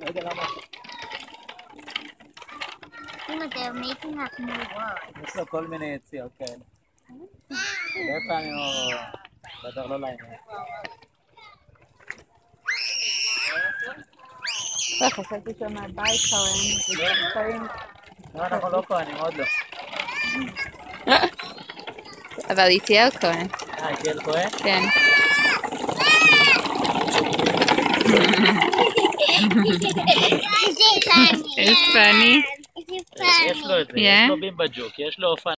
לא יודע למה. They're making up new words. יש לו כל מיני יציאות כאלה. הרבה פעמים הוא מדבר לא לעניין. חשבתי שהוא מהבית כהן. לא, אנחנו לא כהנים, עוד לא. אבל איטיאל כהן. איטיאל כהן? כן. It's funny. יש לו את זה, יש לו בימבה ג'וק, יש לו אופניים.